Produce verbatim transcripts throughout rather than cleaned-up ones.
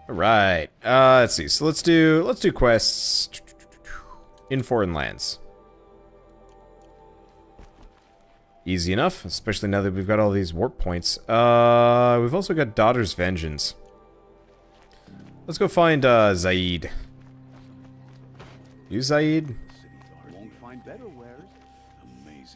Alright. Uh, let's see. So let's do let's do quests in foreign lands. Easy enough, especially now that we've got all these warp points. Uh, we've also got Daughter's Vengeance. Let's go find uh, Zaid. You Zaid? Won't find better wares. Amazing.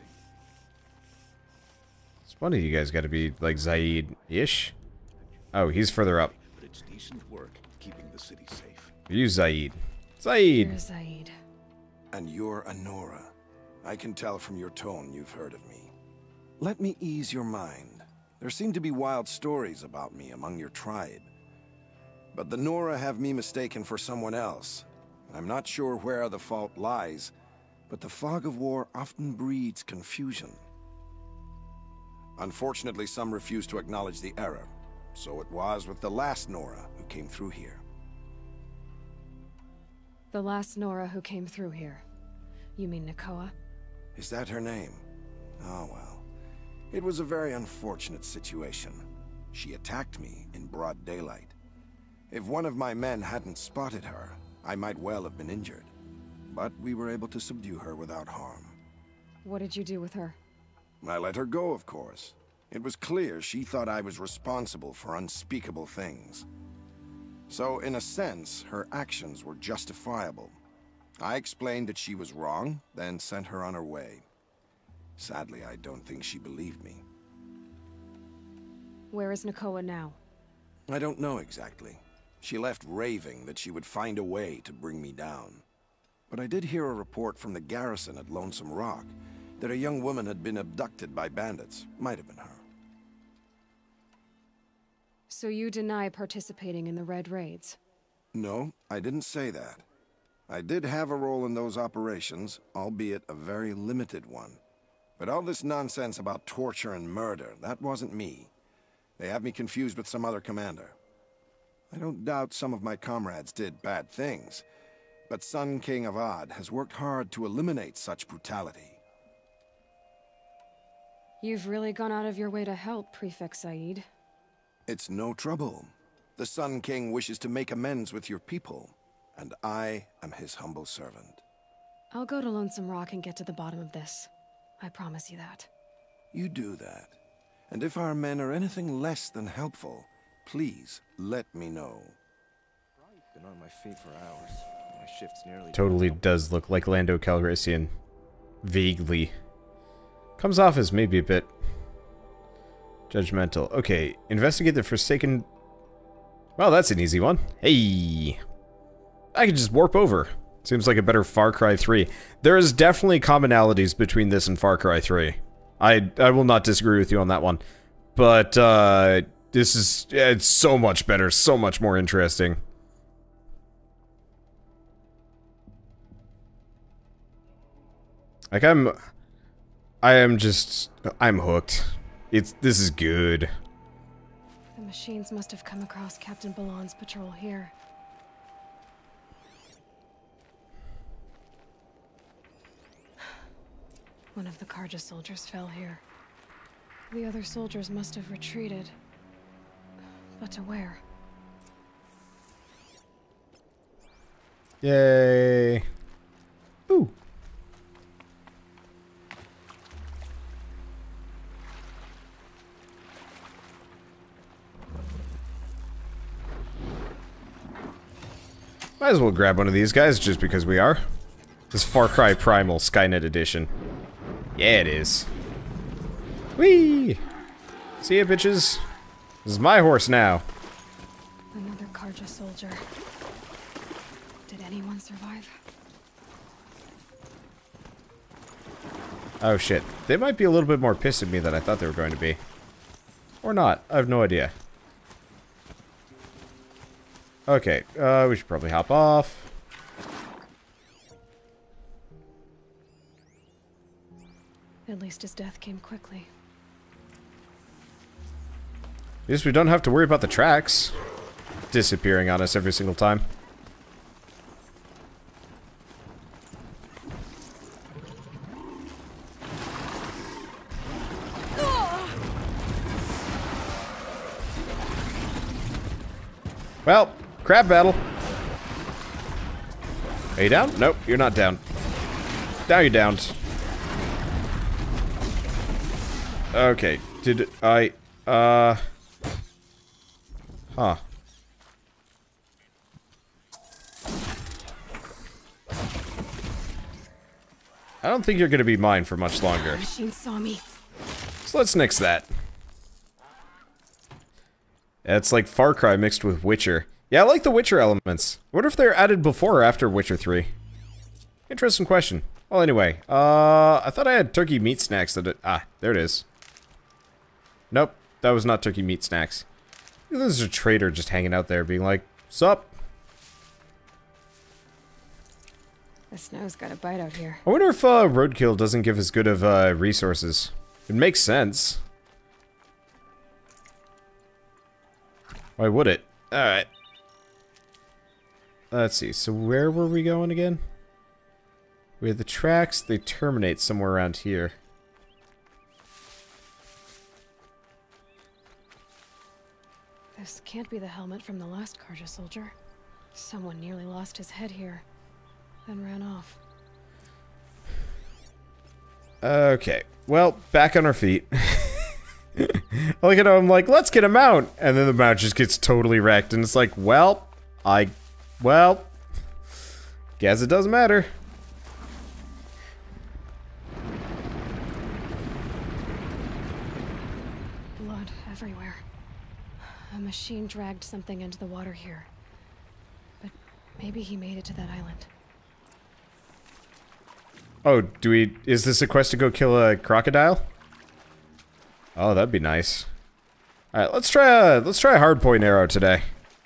It's funny you guys got to be like Zaid-ish. Oh, he's further up. But it's decent work keeping the city safe. You Zaid. Zaid. You're Zaid. And you're Anora. I can tell from your tone you've heard of me. Let me ease your mind. There seem to be wild stories about me among your tribe. But the Nora have me mistaken for someone else. I'm not sure where the fault lies, but the fog of war often breeds confusion. Unfortunately, some refuse to acknowledge the error. So it was with the last Nora who came through here. The last Nora who came through here. You mean Nakoa? Is that her name? Oh well. It was a very unfortunate situation. She attacked me in broad daylight. If one of my men hadn't spotted her, I might well have been injured. But we were able to subdue her without harm. What did you do with her? I let her go, of course. It was clear she thought I was responsible for unspeakable things. So, in a sense, her actions were justifiable. I explained that she was wrong, then sent her on her way. Sadly, I don't think she believed me. Where is Nakoa now? I don't know exactly. She left raving that she would find a way to bring me down. But I did hear a report from the garrison at Lonesome Rock that a young woman had been abducted by bandits. Might have been her. So you deny participating in the Red Raids? No, I didn't say that. I did have a role in those operations, albeit a very limited one. But all this nonsense about torture and murder, that wasn't me. They have me confused with some other commander. I don't doubt some of my comrades did bad things, but Sun King of Odd has worked hard to eliminate such brutality. You've really gone out of your way to help, Prefect Said. It's no trouble. The Sun King wishes to make amends with your people, and I am his humble servant. I'll go to Lonesome Rock and get to the bottom of this. I promise you that. You do that. And if our men are anything less than helpful, please let me know. Been on my feet for hours. My shift's nearly Totally does look like Lando Calrissian. Vaguely. Comes off as maybe a bit judgmental. Okay, investigate the Forsaken... Well, that's an easy one. Hey! I can just warp over. Seems like a better Far Cry three. There is definitely commonalities between this and Far Cry three. I I will not disagree with you on that one. But, uh... this is... it's so much better, so much more interesting. Like, I'm... I am just... I'm hooked. It's... this is good. The machines must have come across Captain Balan's patrol here. One of the Karja soldiers fell here. The other soldiers must have retreated. But to where? Yay. Ooh. Might as well grab one of these guys just because we are. This Far Cry Primal Skynet Edition. Yeah, it is. Whee! See ya, bitches. This is my horse now. Another Karja soldier. Did anyone survive? Oh shit. They might be a little bit more pissed at me than I thought they were going to be. Or not. I have no idea. Okay, uh, we should probably hop off. At least his death came quickly. At least we don't have to worry about the tracks disappearing on us every single time. Well, Crab battle. Are you down? Nope, you're not down. Now you're downed. Okay, did I, uh... Huh. I don't think you're gonna be mine for much longer. The machine saw me. So let's nix that. Yeah, it's like Far Cry mixed with Witcher. Yeah, I like the Witcher elements. I wonder if they're added before or after Witcher three. Interesting question. Well, anyway, uh, I thought I had turkey meat snacks that it, ah, there it is. Nope, that was not turkey meat snacks. There's a trader just hanging out there being like, sup? The snow's got a bite out here. I wonder if uh, roadkill doesn't give as good of uh, resources. It makes sense. Why would it? Alright. Let's see, so where were we going again? We have the tracks, they terminate somewhere around here. This can't be the helmet from the last Karja soldier. Someone nearly lost his head here, then ran off. Okay, well, back on our feet. I look at him, I'm like, let's get a mount! And then the mount just gets totally wrecked, and it's like, well, I... well... guess it doesn't matter. Blood everywhere. A machine dragged something into the water here. But maybe he made it to that island. Oh, do we... is this a quest to go kill a crocodile? Oh, that'd be nice. Alright, let's try a... let's try a hardpoint arrow today.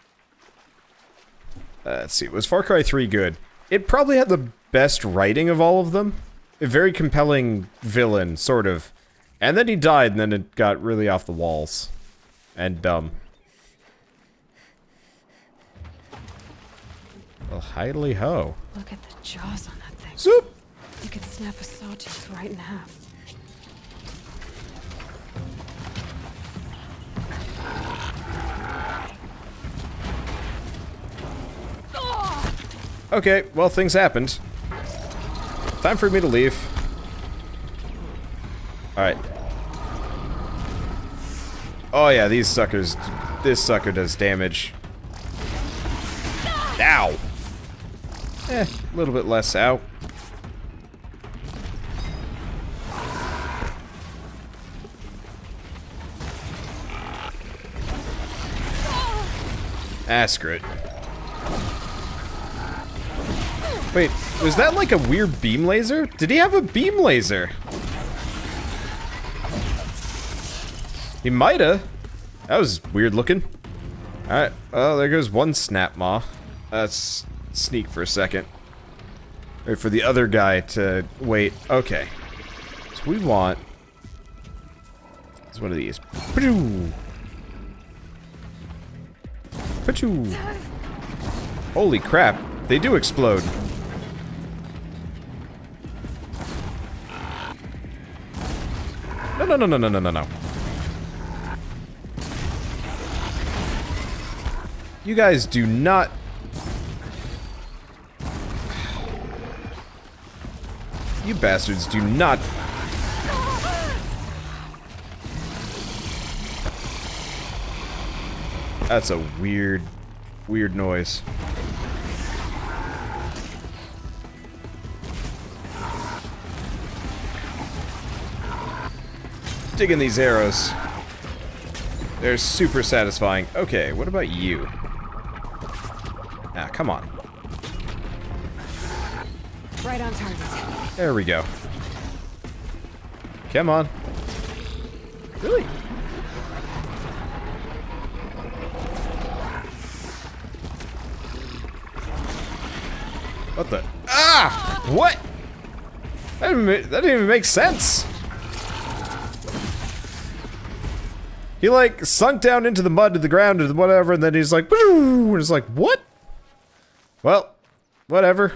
Uh, let's see, was Far Cry three good? It probably had the best writing of all of them. A very compelling villain, sort of. And then he died, and then it got really off the walls. And dumb. Well, hidely ho. Look at the jaws on that thing. Zoop! You could snap a sawtooth right in half. Okay, well, things happened. Time for me to leave. Alright. Oh yeah, these suckers... this sucker does damage. Ow! Eh, a little bit less out. Ah, screw it. Wait, was that like a weird beam laser? Did he have a beam laser? He mighta. That was weird looking. Alright, well, there goes one snap maw. Let's sneak for a second. Wait for the other guy to wait. Okay. So we want... it's one of these. Pachoo! Pachoo! Holy crap, they do explode. No, no, no, no, no, no, no, no. You guys do not... you bastards do not... That's a weird, weird noise. Digging these arrows. They're super satisfying. Okay, what about you? Ah, come on. Right on target. There we go. Come on. Really? What the? Ah! What? That didn't, ma- that didn't even make sense. He like sunk down into the mud to the ground or whatever, and then he's like, and it's like, what? Well, whatever.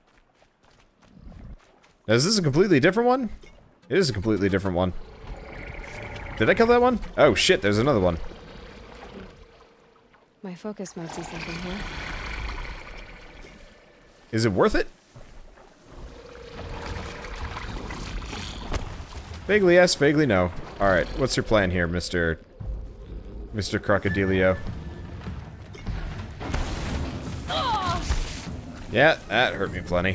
Now, is this a completely different one? It is a completely different one. Did I kill that one? Oh shit, there's another one. My focus might see something here. Is it worth it? Vaguely yes, vaguely no. Alright, what's your plan here, Mister Mister Crocodilio? Yeah, that hurt me plenty.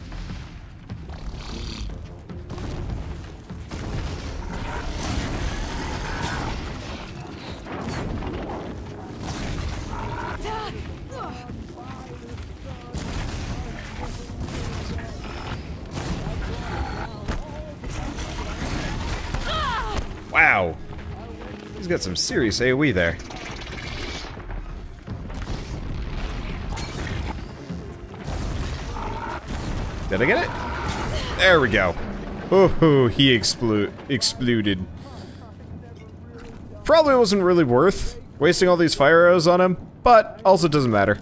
Wow. He's got some serious AoE there. Did I get it? There we go. Oh, he explo exploded. Probably wasn't really worth wasting all these fire arrows on him, but also doesn't matter.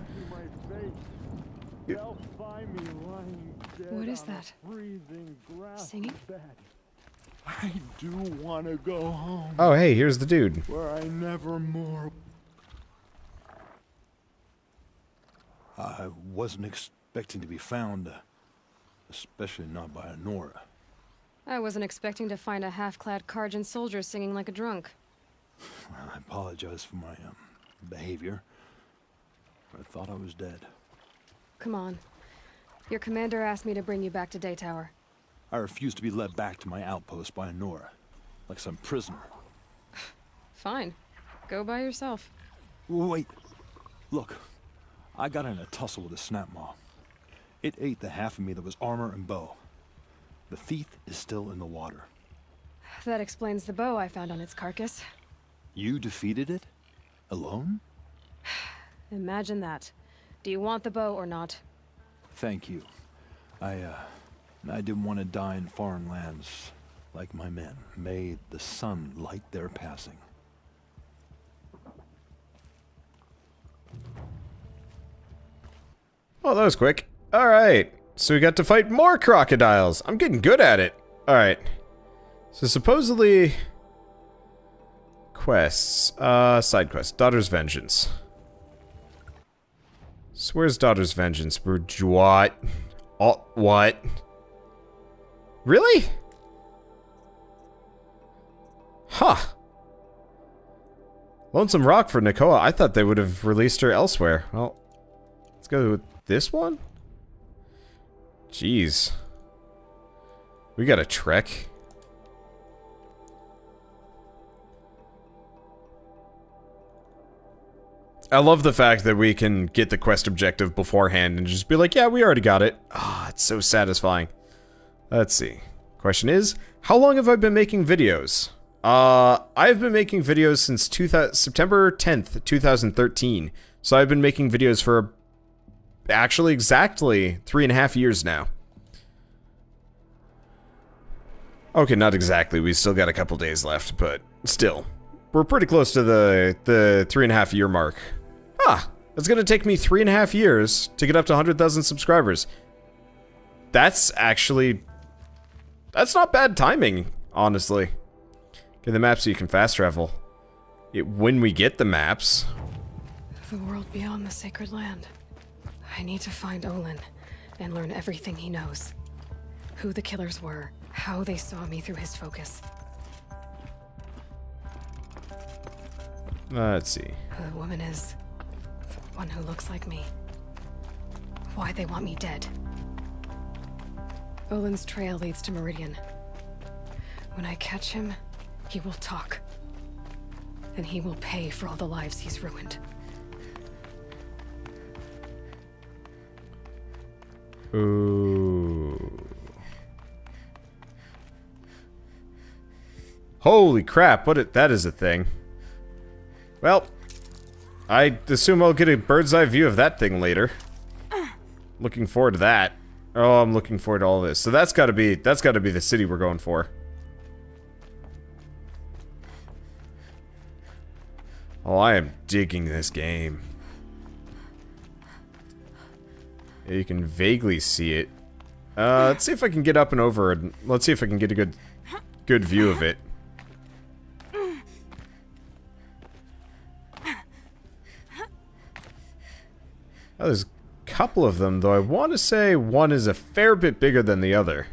What is that? Singing? I do want to go home. Oh, hey, here's the dude. Where I never more. I wasn't expecting to be found, uh, especially not by Nora. I wasn't expecting to find a half-clad Karjan soldier singing like a drunk. I apologize for my um, behavior. I thought I was dead. Come on. Your commander asked me to bring you back to Daytower. I refused to be led back to my outpost by Nora, like some prisoner. Fine. Go by yourself. Wait. Look. I got in a tussle with a snapmaw. It ate the half of me that was armor and bow. The thief is still in the water. That explains the bow I found on its carcass. You defeated it? Alone? Imagine that. Do you want the bow or not? Thank you. I, uh... I didn't want to die in foreign lands, like my men. May the sun light their passing. Oh, that was quick. Alright, so we got to fight more crocodiles. I'm getting good at it. Alright. So supposedly... Quests. Uh, side quest. Daughter's Vengeance. So where's Daughter's Vengeance? What? Oh, what? Really? Huh. Lonesome Rock for Nakoa. I thought they would have released her elsewhere. Well, let's go with this one? Jeez. We got a trek. I love the fact that we can get the quest objective beforehand and just be like, yeah, we already got it. Ah, oh, it's so satisfying. Let's see. Question is, how long have I been making videos? Uh, I've been making videos since two thousand, September tenth, two thousand thirteen. So I've been making videos for actually exactly three and a half years now. Okay, not exactly. We still got a couple days left, but still. We're pretty close to the, the three and a half year mark. Ah, it's gonna take me three and a half years to get up to one hundred thousand subscribers. That's actually... That's not bad timing, honestly. Get the map so you can fast travel. It, when we get the maps. The world beyond the sacred land. I need to find Olin and learn everything he knows. Who the killers were, how they saw me through his focus. Uh, let's see. Who the woman is. The one who looks like me. Why they want me dead. Olin's trail leads to Meridian. When I catch him, he will talk. And he will pay for all the lives he's ruined. Ooh. Holy crap, what it, that is a thing. Well, I assume I'll get a bird's eye view of that thing later. Looking forward to that. Oh, I'm looking forward to all this. So that's gotta be, that's gotta be the city we're going for. Oh, I am digging this game. Yeah, you can vaguely see it. Uh, let's see if I can get up and over and let's see if I can get a good, good view of it. Oh, there's a couple of them, though I want to say one is a fair bit bigger than the other.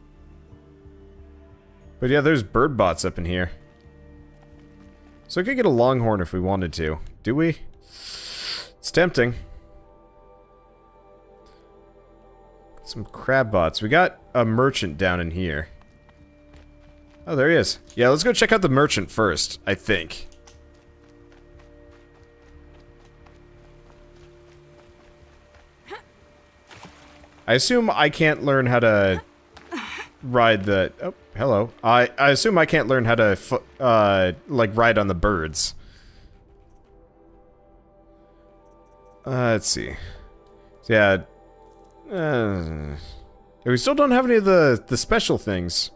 But yeah, there's bird bots up in here. So I could get a longhorn if we wanted to. Do we? It's tempting. Some crab bots. We got a merchant down in here. Oh, there he is. Yeah, let's go check out the merchant first, I think. I assume I can't learn how to ride the... Oh, hello. I, I assume I can't learn how to, f uh, like, ride on the birds. Uh, let's see. So, yeah. Uh, we still don't have any of the, the special things.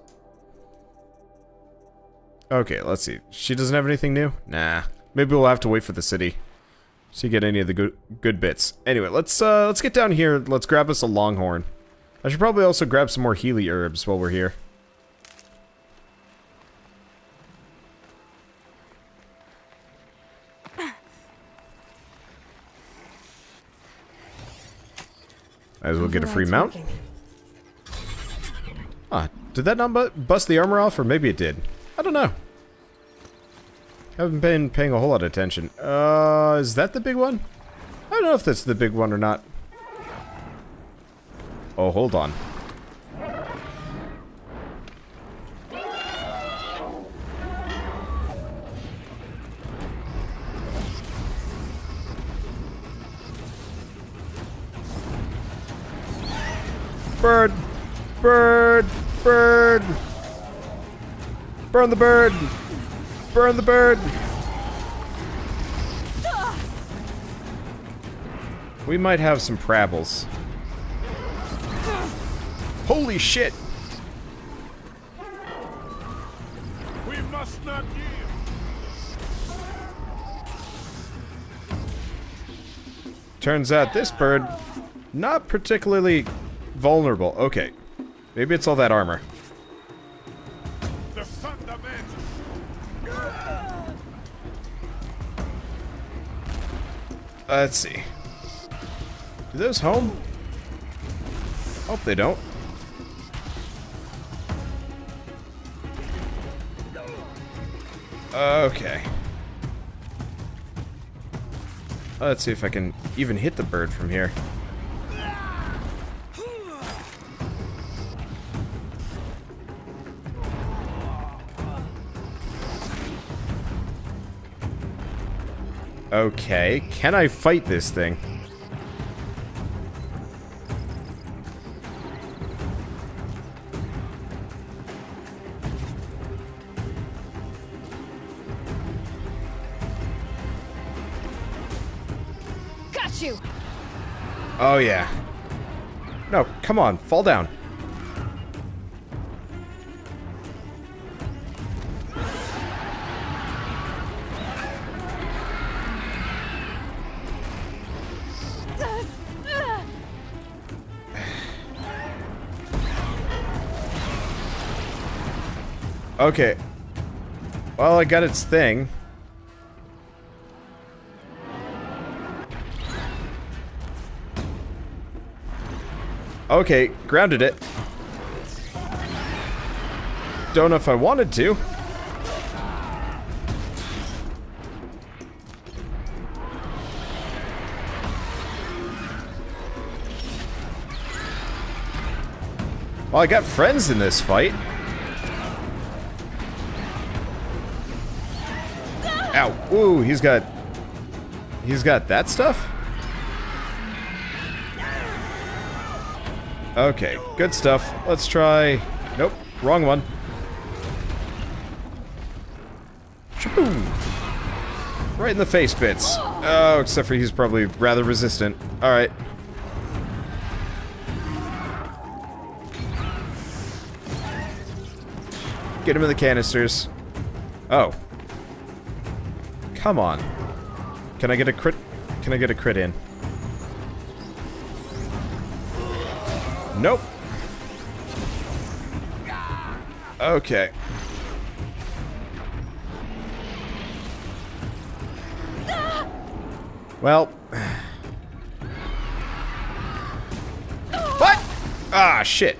Okay, let's see. She doesn't have anything new? Nah. Maybe we'll have to wait for the city to get any of the good good bits. Anyway, let's uh let's get down here. Let's grab us a longhorn. I should probably also grab some more Healy herbs while we're here. Might as well get a free mount. Ah, did that not bu bust the armor off, or maybe it did? I don't know. Haven't been paying a whole lot of attention. Uh, is that the big one? I don't know if that's the big one or not. Oh, hold on. Bird! Bird! Bird! Burn the bird! Burn the bird! We might have some prabbles. Holy shit! We must not yield. Turns out this bird, not particularly vulnerable. Okay. Maybe it's all that armor. The fundamental. Uh, let's see. Do those home? Hope they don't. Okay. Let's see if I can even hit the bird from here. Okay, can I fight this thing? Got you. Oh yeah. No, come on, fall down. Okay. Well, I got its thing. Okay, grounded it. Don't know if I wanted to. Well, I got friends in this fight. Ow. Ooh, he's got... He's got that stuff? Okay, good stuff. Let's try... Nope, wrong one. Shaboom! Right in the face bits. Oh, except for he's probably rather resistant. Alright. Get him in the canisters. Oh. Come on. Can I get a crit? Can I get a crit in? Nope. Okay. Well. Ah, shit.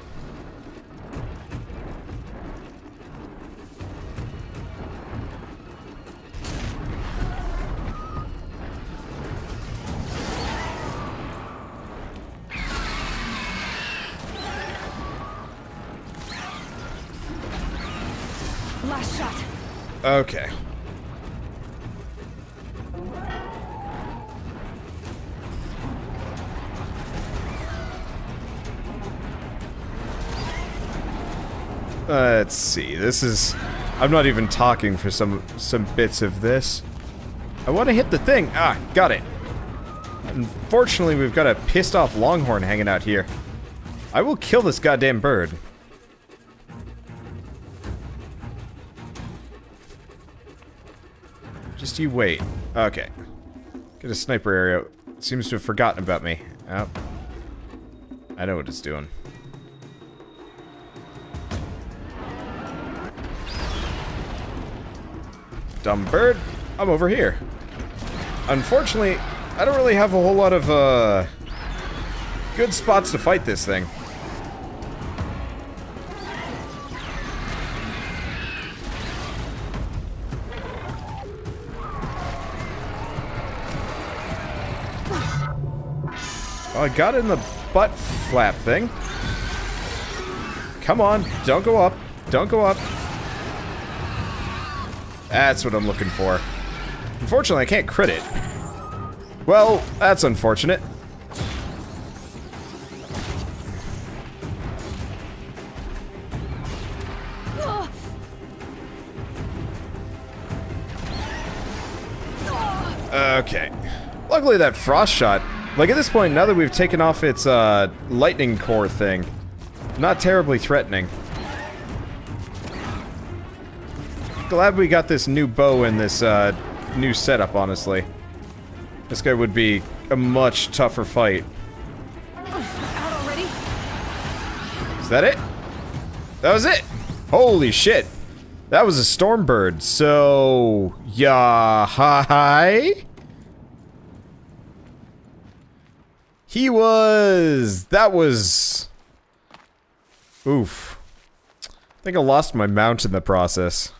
Last shot. Okay. Let's see. This is... I'm not even talking for some some bits of this. I want to hit the thing. Ah, got it. Unfortunately, we've got a pissed off longhorn hanging out here. I will kill this goddamn bird. Just you wait. Okay. Get a sniper area. It seems to have forgotten about me. Oh. I know what it's doing. Dumb bird. I'm over here. Unfortunately, I don't really have a whole lot of, uh... good spots to fight this thing. Oh, I got it in the butt flap thing. Come on, don't go up. Don't go up. That's what I'm looking for. Unfortunately, I can't crit it. Well, that's unfortunate. Okay. Luckily that frost shot, like at this point, now that we've taken off its uh, lightning core thing, not terribly threatening. Glad we got this new bow and this uh, new setup, honestly. This guy would be a much tougher fight. Out already? Is that it? That was it! Holy shit! That was a storm bird, so... yeah, hi? He was... that was... oof. I think I lost my mount in the process.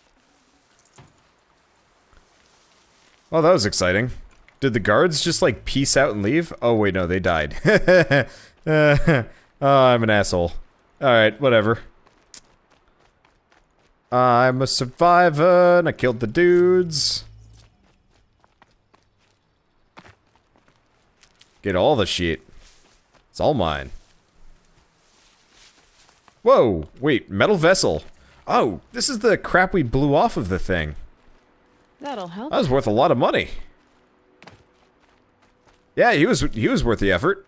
Oh, that was exciting. Did the guards just, like, peace out and leave? Oh, wait, no, they died. uh, oh, I'm an asshole. Alright, whatever. I'm a survivor, and I killed the dudes. Get all the shit. It's all mine. Whoa, wait, metal vessel. Oh, this is the crap we blew off of the thing. That'll help. That was worth a lot of money. Yeah, he was he was worth the effort.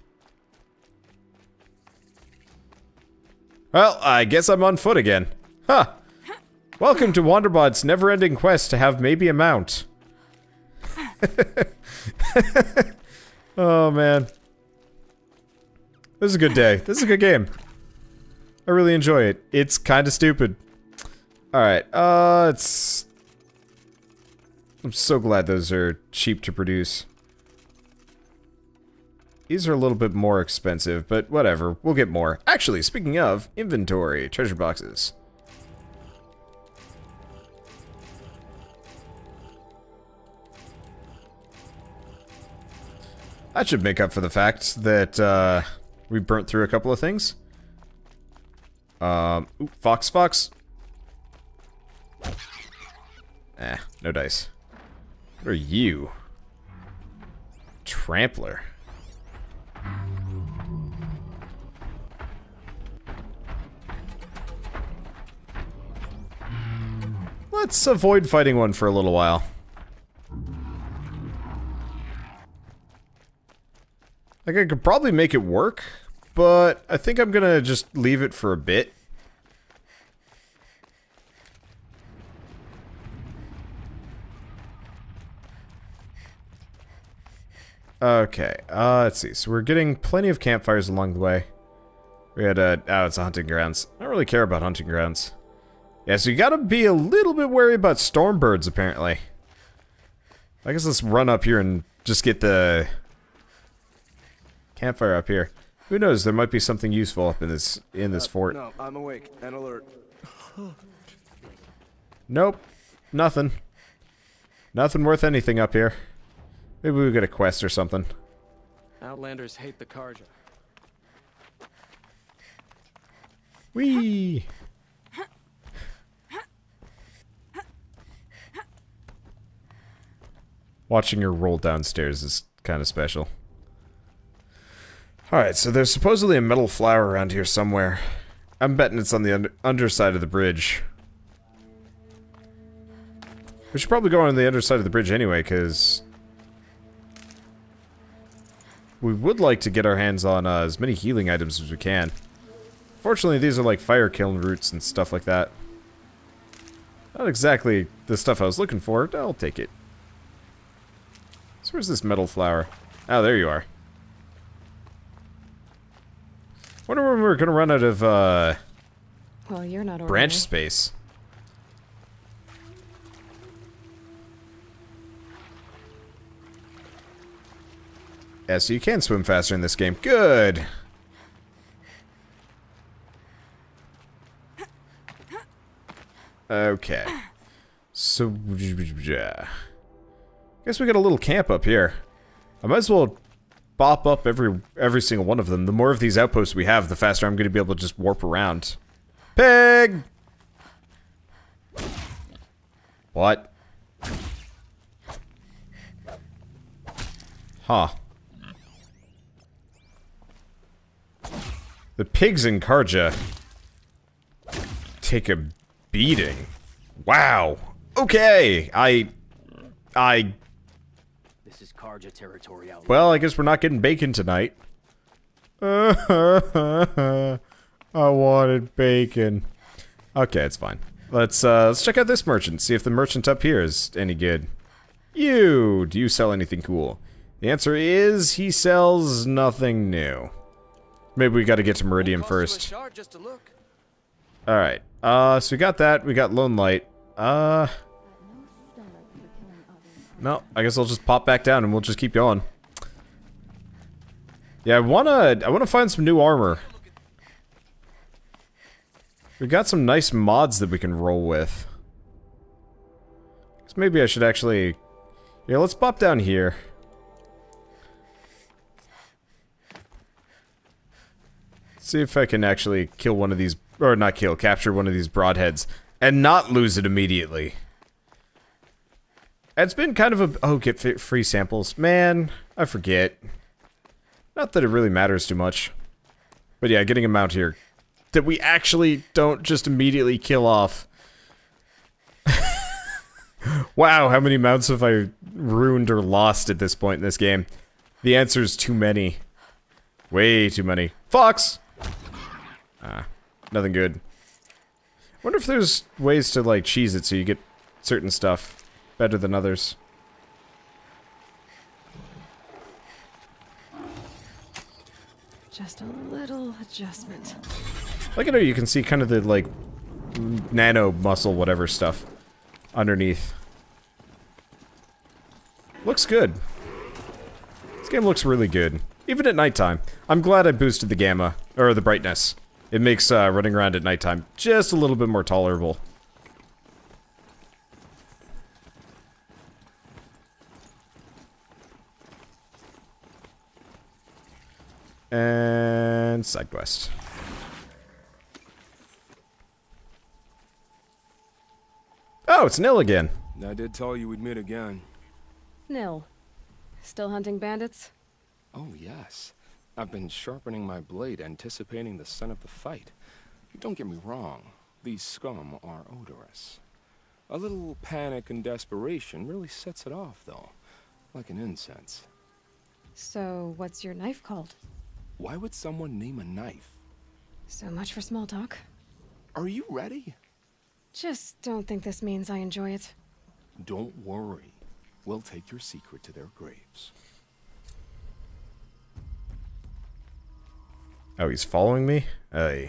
Well, I guess I'm on foot again. Huh. Welcome to Wanderbots' never-ending quest to have maybe a mount. Oh, man. This is a good day. This is a good game. I really enjoy it. It's kind of stupid. Alright, uh, it's... I'm so glad those are cheap to produce. These are a little bit more expensive, but whatever. We'll get more. Actually, speaking of, inventory, treasure boxes. That should make up for the fact that, uh, we burnt through a couple of things. Um, ooh, Fox Fox. Eh, no dice. What are you? Trampler. Let's avoid fighting one for a little while. Like, I could probably make it work, but I think I'm gonna just leave it for a bit. Okay, uh, let's see. So we're getting plenty of campfires along the way. We had a... oh, it's a hunting grounds. I don't really care about hunting grounds. Yeah, so you gotta be a little bit wary about storm birds, apparently. I guess let's run up here and just get the... campfire up here. Who knows? There might be something useful up in this in this Uh, fort. No, I'm awake and alert. Nope. Nothing. Nothing worth anything up here. Maybe we get a quest or something. Outlanders hate the Karja. Whee! Watching her roll downstairs is kind of special. Alright, so there's supposedly a metal flower around here somewhere. I'm betting it's on the under underside of the bridge. We should probably go on the underside of the bridge anyway, because we would like to get our hands on uh, as many healing items as we can. Fortunately, these are like fire kiln roots and stuff like that. Not exactly the stuff I was looking for. I'll take it. So where's this metal flower? Oh, there you are. Wonder when we're gonna run out of uh, Well, you're not ordinary. branch space. Yeah, so you can swim faster in this game. Good! Okay. So, yeah. Guess we got a little camp up here. I might as well bop up every every single one of them. The more of these outposts we have, the faster I'm going to be able to just warp around. Pig! What? Huh. The pigs in Karja take a beating. Wow. Okay. I... I... This is Karja territory out. Well, I guess we're not getting bacon tonight. I wanted bacon. Okay, it's fine. Let's, uh, let's check out this merchant, see if the merchant up here is any good. You! Do you sell anything cool? The answer is, he sells nothing new. Maybe we gotta get to Meridian first. Alright, uh, so we got that, we got Lone Light. Uh... No, I guess I'll just pop back down and we'll just keep going. Yeah, I wanna, I wanna find some new armor. We got some nice mods that we can roll with. So maybe I should actually... Yeah, let's pop down here. See if I can actually kill one of these, or not kill, capture one of these broadheads, and not lose it immediately. It's been kind of a, oh, get free samples. Man, I forget. Not that it really matters too much. But yeah, getting a mount here that we actually don't just immediately kill off. Wow, how many mounts have I ruined or lost at this point in this game? The answer is too many. Way too many. Fox! Ah, nothing good. Wonder if there's ways to, like, cheese it so you get certain stuff better than others. Just a little adjustment. Like, I know you can see kind of the, like, nano muscle whatever stuff underneath. Looks good. This game looks really good. Even at nighttime. I'm glad I boosted the gamma, or the brightness. It makes uh, running around at nighttime just a little bit more tolerable. And side quest. Oh, it's Nil again. I did tell you we'd meet again. Nil. Still hunting bandits? Oh, yes. I've been sharpening my blade, anticipating the scent of the fight. Don't get me wrong. These scum are odorous. A little panic and desperation really sets it off, though. Like an incense. So, what's your knife called? Why would someone name a knife? So much for small talk. Are you ready? Just don't think this means I enjoy it. Don't worry. We'll take your secret to their graves. Oh, he's following me? Hey.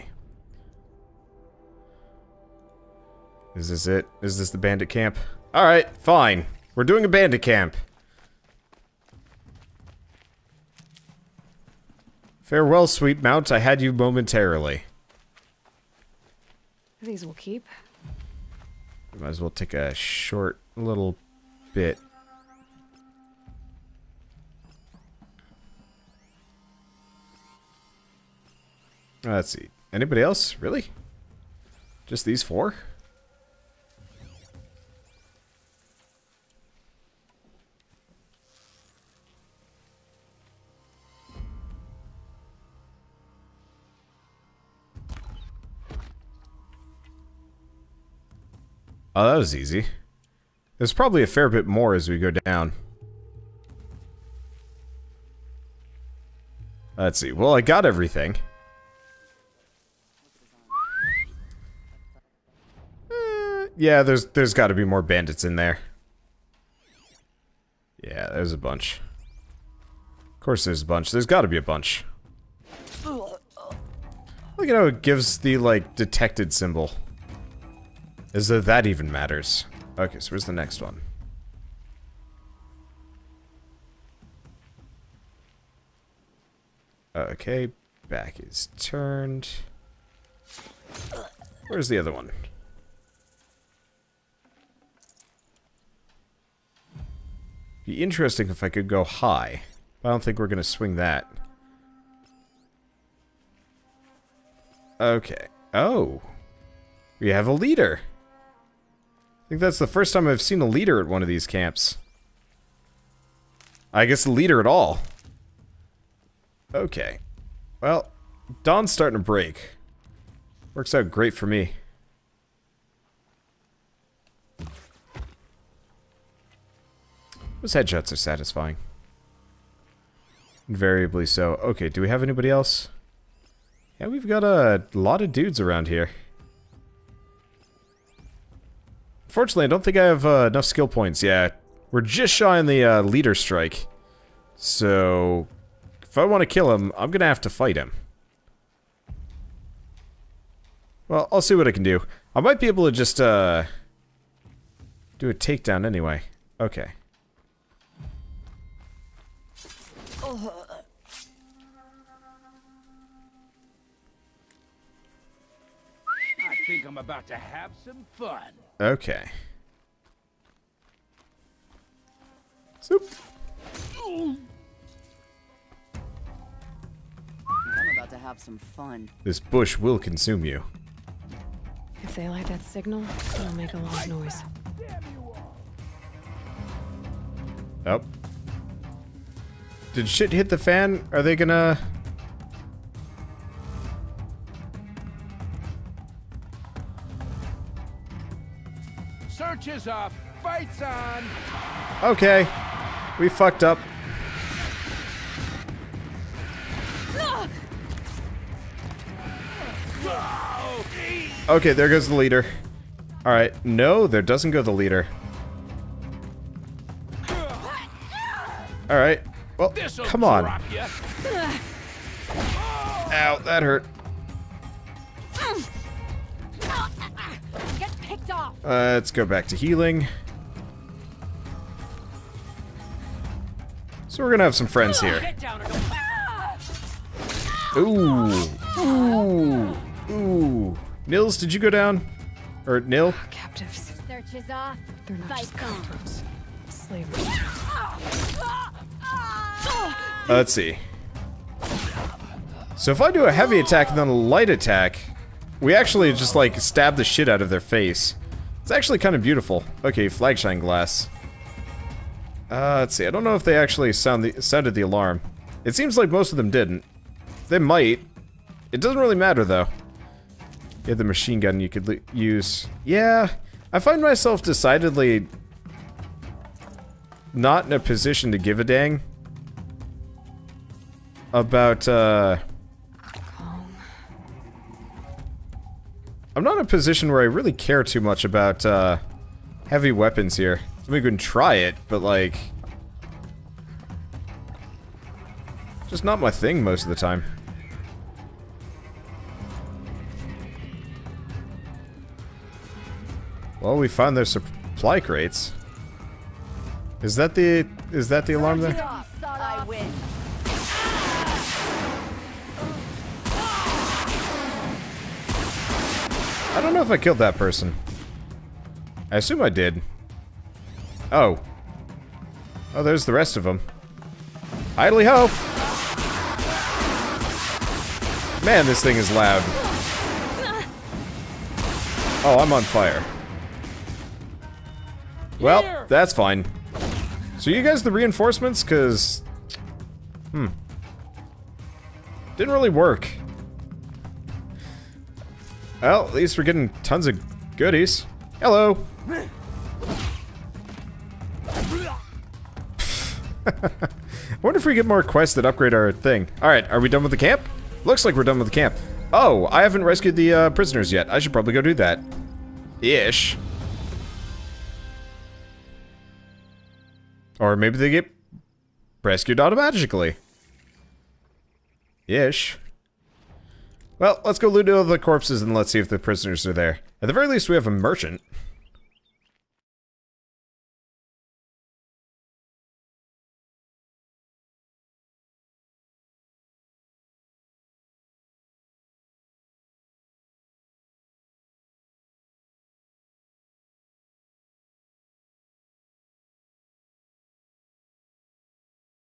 Is this it? Is this the bandit camp? Alright, fine. We're doing a bandit camp. Farewell, sweet mount. I had you momentarily. These will keep. Might as well take a short little bit. Let's see. Anybody else? Really? Just these four? Oh, that was easy. There's probably a fair bit more as we go down. Let's see. Well, I got everything. Uh, yeah, there's there's got to be more bandits in there. Yeah, there's a bunch. Of course there's a bunch. There's got to be a bunch. Look at how it gives the, like, detected symbol. As though that even matters. Okay, so where's the next one? Okay, back is turned. Where's the other one? Be interesting if I could go high. I don't think we're gonna swing that. Okay. Oh. We have a leader. I think that's the first time I've seen a leader at one of these camps. I guess a leader at all. Okay. Well, dawn's starting to break. Works out great for me. Those headshots are satisfying. Invariably so. Okay, do we have anybody else? Yeah, we've got a lot of dudes around here. Fortunately, I don't think I have uh, enough skill points. Yeah, we're just shy on the uh, leader strike. So, if I want to kill him, I'm going to have to fight him. Well, I'll see what I can do. I might be able to just uh, do a takedown anyway. Okay. I think I'm about to have some fun. Okay. Soup. I'm about to have some fun. This bush will consume you. If they light that signal, it'll make a lot of noise. Oh. Did shit hit the fan? Are they gonna... Search is off. Fights on. Okay. We fucked up. Okay, there goes the leader. Alright, no, there doesn't go the leader. Alright, well, This'll come on. drop ya. Ow, that hurt. Get picked off. Uh, let's go back to healing. So we're gonna have some friends here. Get down and go. Ooh. Ooh. Ooh. Nils, did you go down? Or Nil? Captives. Search is off. They're not just Fights on. cutthroats. Slavery. Uh, let's see. So if I do a heavy attack and then a light attack, we actually just like stab the shit out of their face. It's actually kind of beautiful. Okay, flagshine glass. Uh, let's see. I don't know if they actually sound the, sounded the alarm. It seems like most of them didn't. They might. It doesn't really matter though. You have the machine gun you could use. Yeah, I find myself decidedly not in a position to give a dang about, uh... I'm not in a position where I really care too much about, uh, heavy weapons here. I mean, we can try it, but, like... just not my thing most of the time. Well, we found their supply crates. Is that the... is that the alarm there? I win. I don't know if I killed that person. I assume I did. Oh. Oh, there's the rest of them. Idly ho! Man, this thing is loud. Oh, I'm on fire. Well, that's fine. So you guys the reinforcements? Cause... Hmm. Didn't really work. Well, at least we're getting tons of goodies. Hello! I wonder if we get more quests that upgrade our thing. Alright, are we done with the camp? Looks like we're done with the camp. Oh, I haven't rescued the uh, prisoners yet. I should probably go do that. Ish. Or maybe they get rescued automatically. Ish. Well, let's go loot all the corpses and let's see if the prisoners are there. At the very least, we have a merchant.